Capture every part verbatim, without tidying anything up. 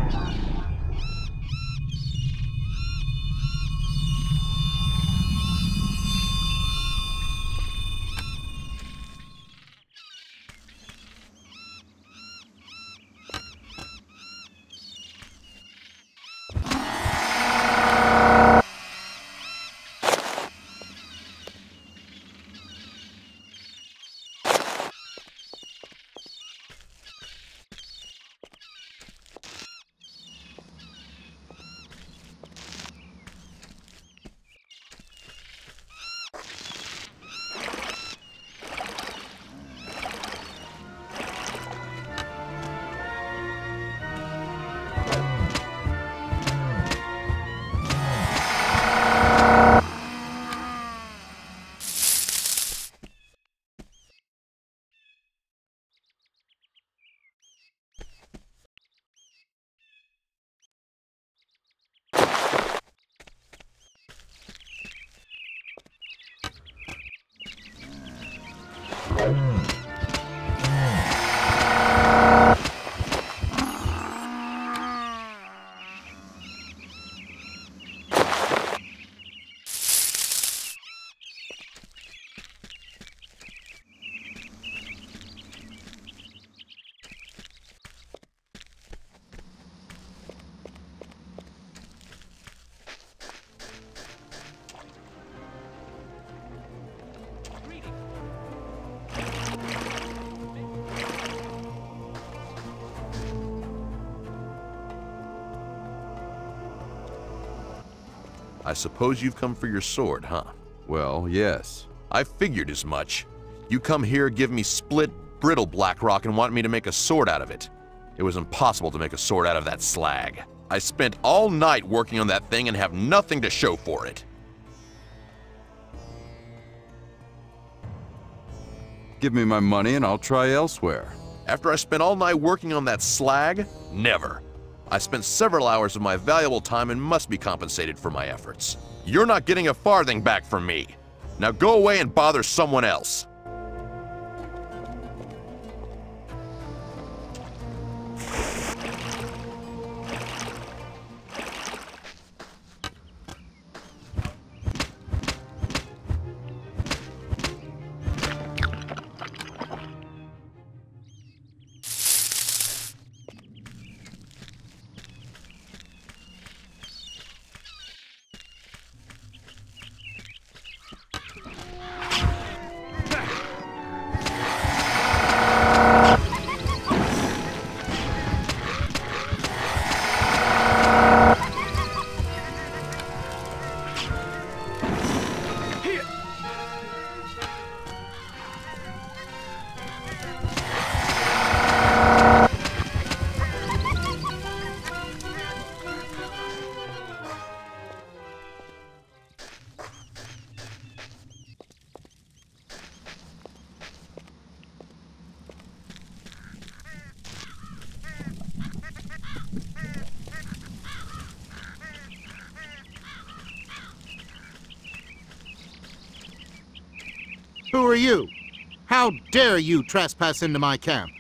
I suppose you've come for your sword, huh? Well, yes. I figured as much. You come here, give me split, brittle black rock and want me to make a sword out of it. It was impossible to make a sword out of that slag. I spent all night working on that thing and have nothing to show for it. Give me my money and I'll try elsewhere. After I spent all night working on that slag? Never. I spent several hours of my valuable time and must be compensated for my efforts. You're not getting a farthing back from me. Now go away and bother someone else. Who are you? How dare you trespass into my camp?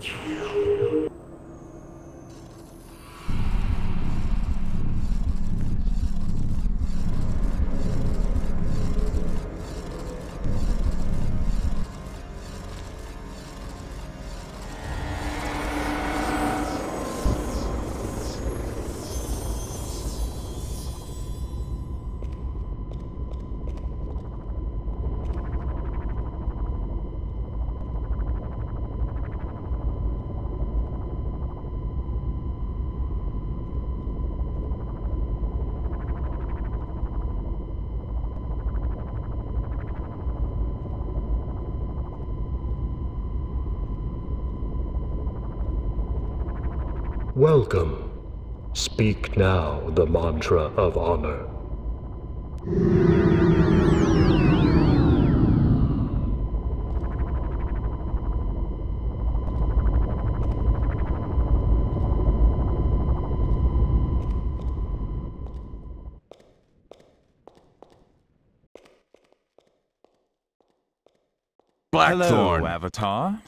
Welcome. Speak now the mantra of honor. Blackthorn. Hello, Avatar.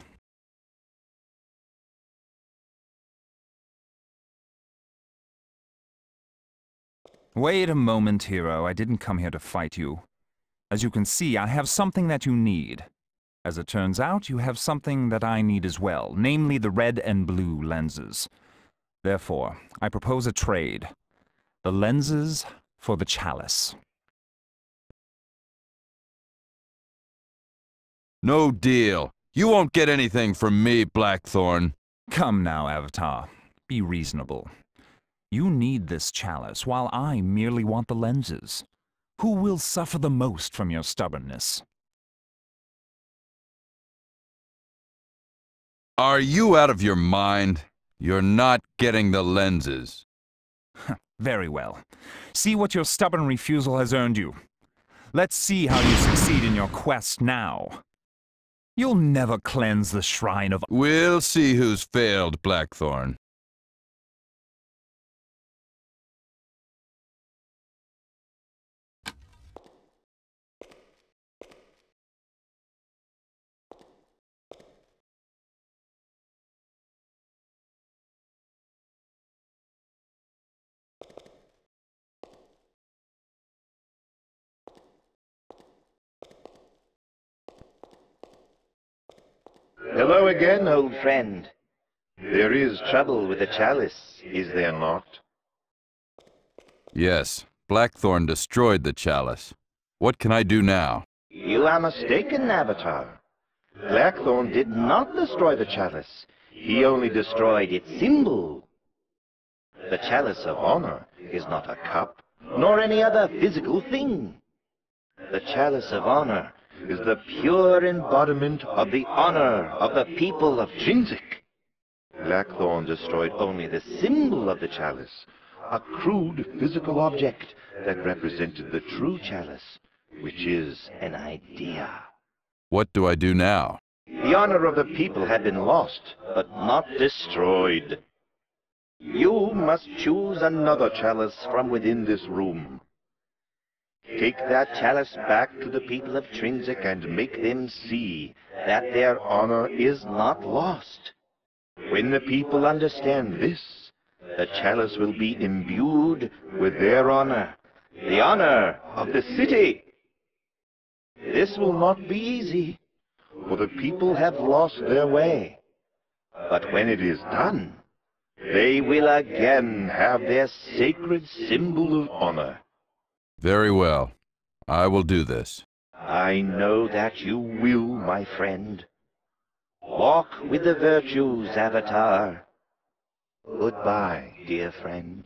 Wait a moment, hero. I didn't come here to fight you. As you can see, I have something that you need. As it turns out, you have something that I need as well, namely the red and blue lenses. Therefore, I propose a trade. The lenses for the Chalice. No deal. You won't get anything from me, Blackthorn. Come now, Avatar. Be reasonable. You need this Chalice, while I merely want the lenses. Who will suffer the most from your stubbornness? Are you out of your mind? You're not getting the lenses. Very well. See what your stubborn refusal has earned you. Let's see how you succeed in your quest now. You'll never cleanse the shrine of... We'll see who's failed, Blackthorn. Hello again, old friend. There is trouble with the Chalice, is there not? Yes, Blackthorn destroyed the Chalice. What can I do now? You are mistaken, Avatar. Blackthorn did not destroy the Chalice. He only destroyed its symbol. The Chalice of Honor is not a cup, nor any other physical thing. The Chalice of Honor is the pure embodiment of the honor of the people of Trinsic. Blackthorn destroyed only the symbol of the Chalice, a crude physical object that represented the true Chalice, which is an idea. What do I do now? The honor of the people had been lost, but not destroyed. You must choose another Chalice from within this room. Take that Chalice back to the people of Trinsic and make them see that their honor is not lost. When the people understand this, the Chalice will be imbued with their honor, the honor of the city. This will not be easy, for the people have lost their way. But when it is done, they will again have their sacred symbol of honor. Very well. I will do this. I know that you will, my friend. Walk with the virtues, Avatar. Goodbye, dear friend.